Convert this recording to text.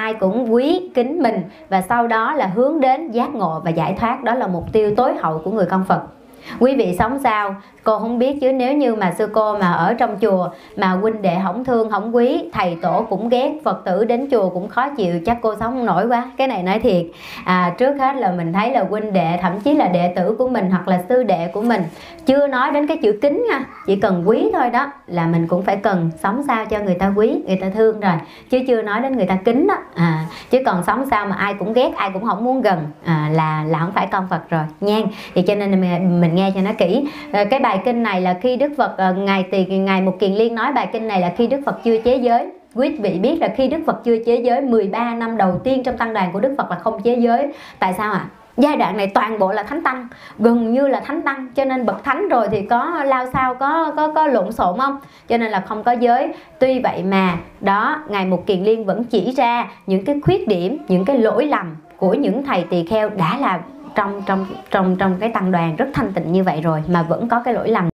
ai cũng quý kính mình, và sau đó là hướng đến giác ngộ và giải thoát. Đó là mục tiêu tối hậu của người con Phật. Quý vị sống sao cô không biết, chứ nếu như mà sư cô mà ở trong chùa mà huynh đệ không thương không quý, thầy tổ cũng ghét, Phật tử đến chùa cũng khó chịu, chắc cô sống không nổi quá. Cái này nói thiệt. Trước hết là mình thấy là huynh đệ, thậm chí là đệ tử của mình hoặc là sư đệ của mình, chưa nói đến cái chữ kính nha, chỉ cần quý thôi đó là mình cũng phải cần sống sao cho người ta quý, người ta thương rồi, chứ chưa nói đến người ta kính đó. Chứ còn sống sao mà ai cũng ghét, ai cũng không muốn gần, là không phải con Phật rồi nha. Thì cho nên mình nghe cho nó kỹ. Cái bài kinh này là khi Đức Phật, Ngài Mục Kiền Liên nói bài kinh này là khi Đức Phật chưa chế giới. Quý vị biết là khi Đức Phật chưa chế giới, 13 năm đầu tiên trong tăng đoàn của Đức Phật là không chế giới. Tại sao ạ? Giai đoạn này toàn bộ là thánh tăng, gần như là thánh tăng, cho nên bậc thánh rồi thì có lao sao, có lộn xộn không? Cho nên là không có giới. Tuy vậy mà đó, Ngài Mục Kiền Liên vẫn chỉ ra những cái khuyết điểm, những cái lỗi lầm của những thầy tỳ kheo đã là trong cái tăng đoàn rất thanh tịnh như vậy rồi mà vẫn có cái lỗi lầm.